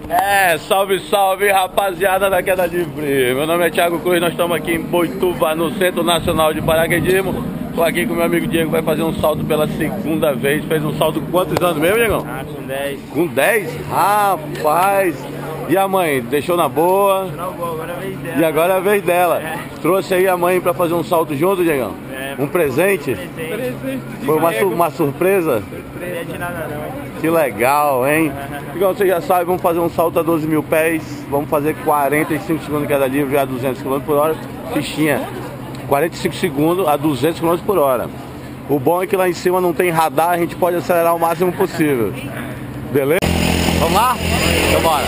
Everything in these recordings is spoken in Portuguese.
Salve, salve, rapaziada da Queda Livre. Meu nome é Thiago Cruz, nós estamos aqui em Boituva, no Centro Nacional de Paraquedismo. Tô aqui com meu amigo Diego, vai fazer um salto pela segunda vez. Fez um salto com quantos anos mesmo, Diegão? Com 10. Com 10? Rapaz! E a mãe, deixou na boa? Deixou na boa, agora é a vez dela. E agora é a vez dela. Trouxe aí a mãe pra fazer um salto junto, Diegão? Um presente? Foi uma surpresa? Presente nada não. Que legal, hein? Igual você já sabe, vamos fazer um salto a 12 mil pés. Vamos fazer 45 segundos de queda livre a 200 km por hora. Fichinha, 45 segundos a 200 km por hora. O bom é que lá em cima não tem radar, a gente pode acelerar o máximo possível. Beleza? Vamos lá? Então bora.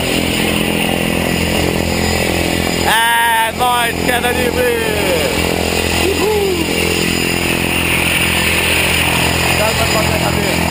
É nóis, Queda Livre! Uhul! Vai fazer a cabeça.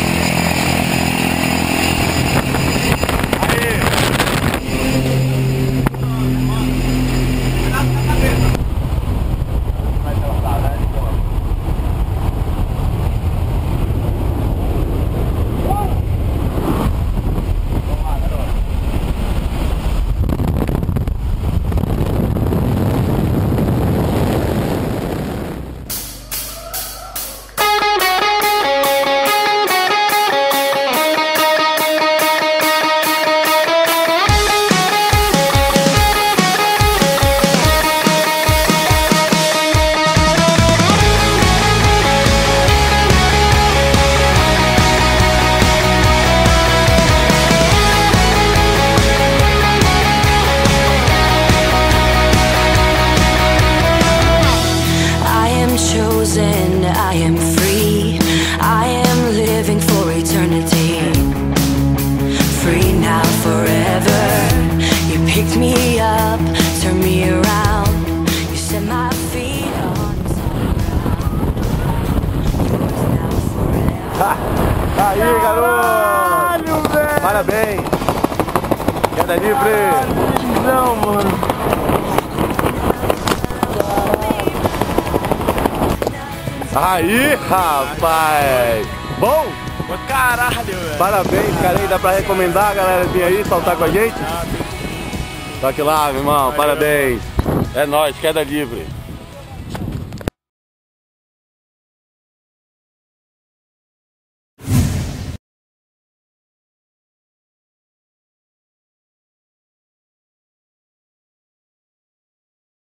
I am free, I am living for eternity. Free now, forever. You picked me up, turned me around. You set my feet on solid ground. Aí, garoto! Parabéns! Queda Livre! Não, mano. Aí, rapaz! Bom? Caralho, velho. Parabéns, cara. Aí dá pra recomendar a galera vir aí saltar com a gente? Toque lá, meu irmão. Parabéns. É nóis, Queda Livre.